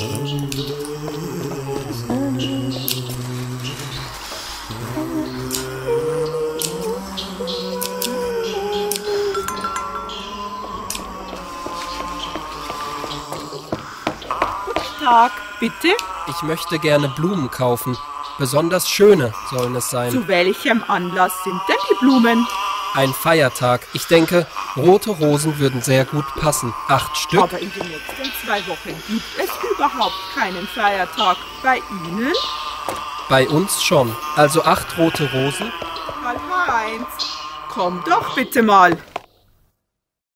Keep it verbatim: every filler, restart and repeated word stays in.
Tag, bitte? Ich möchte gerne Blumen kaufen. Besonders schöne sollen es sein. Zu welchem Anlass sind denn die Blumen? Ein Feiertag. Ich denke, rote Rosen würden sehr gut passen. Acht Stück. Aber in den nächsten zwei Wochen gibt es überhaupt keinen Feiertag. Bei Ihnen? Bei uns schon. Also acht rote Rosen. Karl-Heinz, komm doch bitte mal.